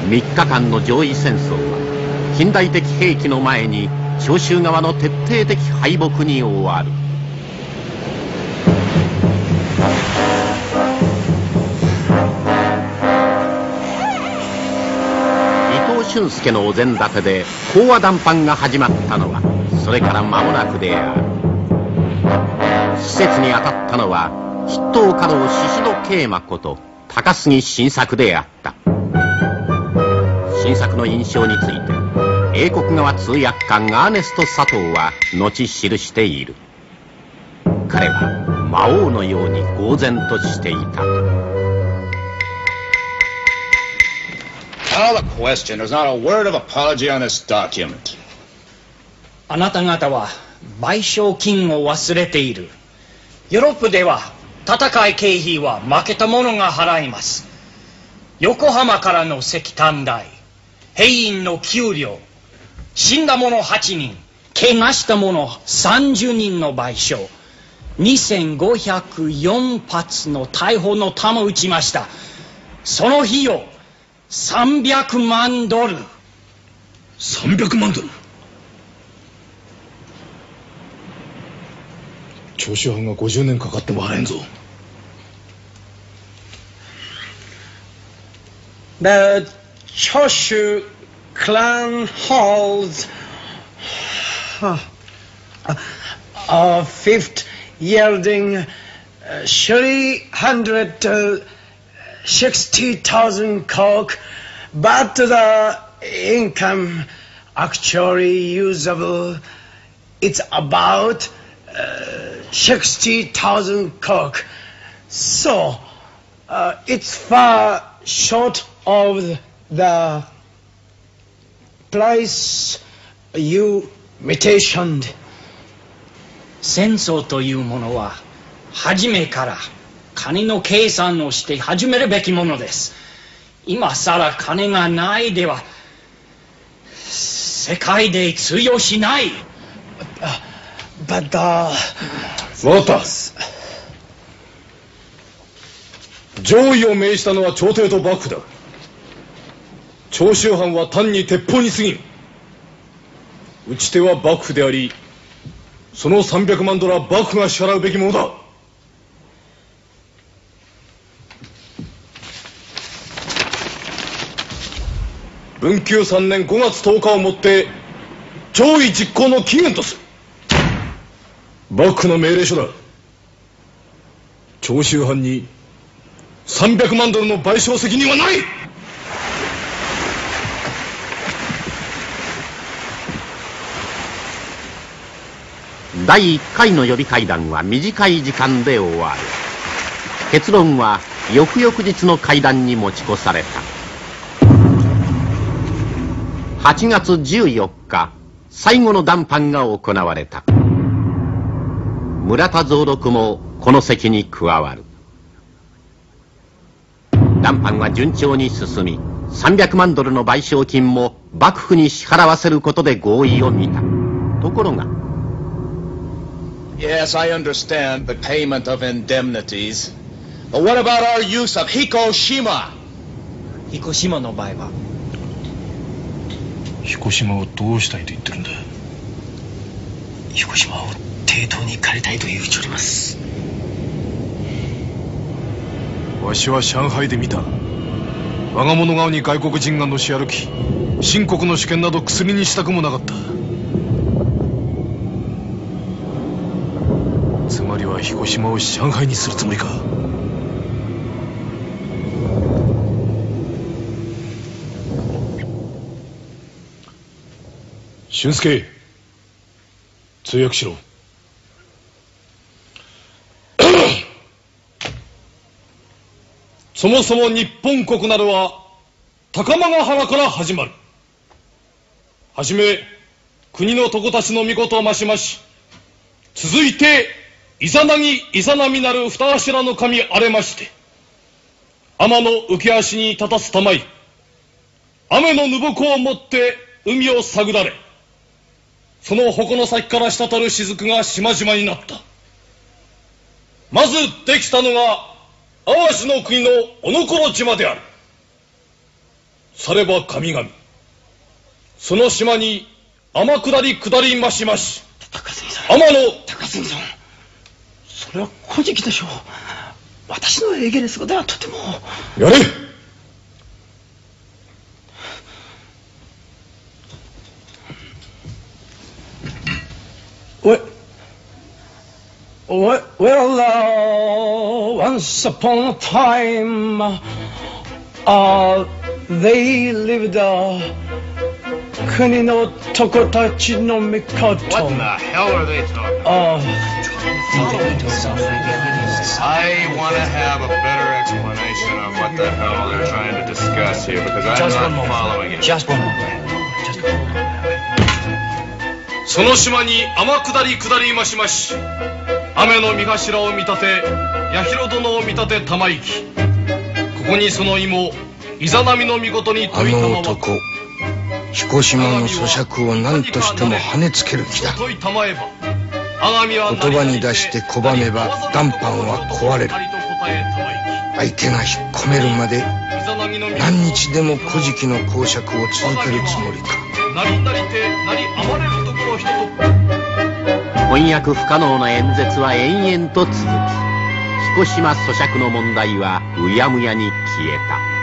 3日間の上位戦争は近代的兵器の前に長州側の徹底的敗北に終わる。伊藤俊介のお膳立てで講和談判が始まったのはそれから間もなくである。施設に当たったのは筆頭家老宍戸慶馬こと高杉晋作であった。晋作の印象について英国側通訳官アーネスト佐藤は後記している。彼は魔王のように呆然としていた。 Now the question, there's not a word of apology on this document. あなた方は賠償金を忘れている。ヨーロッパでは戦い経費は負けた者が払います。横浜からの石炭代、兵員の給料、死んだ者8人、怪我した者30人の賠償、2504発の大砲の弾を撃ちました。その費用300万ドル。 300万ドル。長州藩が50年かかっても払えんぞ。 The Choshu clan holds a fifth yielding 360,000 coke, but the income actually usable, it's about 60,000 coke. So it's far short of the price you mentioned. 戦争というものは初めから金の計算をして始めるべきものです。今さら金がないでは世界で通用しない。 But 分かった。上位を命じたのは朝廷と幕府だ。長州藩は単に鉄砲に過ぎん。打ち手は幕府であり、その300万ドルは幕府が支払うべきものだ。文久3年5月10日をもって上位実行の期限とする。幕府の命令書だ。長州藩に300万ドルの賠償責任はない。 第1回の予備会談は短い時間で終わる。結論は翌々日の会談に持ち越された。8月14日、最後の談判が行われた。村田蔵六もこの席に加わる。談判は順調に進み、300万ドルの賠償金も幕府に支払わせることで合意を見た。ところが、 Yes, I understand the payment of indemnities. But what about our use of Hikoshima? 彦島の場合は彦島をどうしたいと言ってるんだ。 彦島を抵当に借りたいと言うちょります。 わしは上海で見た。我が物顔に外国人がのし歩き、清国の主権など薬にしたくもなかった。つまりは彦島を上海にするつもりか。俊介、通訳しろ。そもそも日本国などは高間ヶ原から始まる。はじめ国の床たちの御事を増し増し、続いてイザナギイザナミなる二柱の神あれまして、天の浮き足に立たすたまい、雨のぬぼこをもって海を探られ、その矛の先から滴る雫が島々になった。まずできたのが淡路の国のおのころ島である。 されば神々、その島に天下り下りましまし。 高杉さん。 天野。 高杉さん。それは古事記でしょう。私のエゲレス語ではとても。 やれ。 Once upon a time, they lived 国の男たちの御事。 What in the hell are they talking about? I want to have a better explanation of what the hell they're trying to discuss here because I'm not following it. Just one moment. Just one moment. その島に天下り下りましまし。雨の御頭を見立て、八尋殿を見立て玉行き。ここにその妹、イザナミの御事に問いたまわく。 あの男、彦島の咀嚼を何としても跳ねつける気だ。言葉に出して拒めば談判は壊れる。相手が引っ込めるまで何日でも古事記の講釈を続けるつもりか。 翻訳不可能な演説は延々と続き、彦島咀嚼の問題はうやむやに消えた。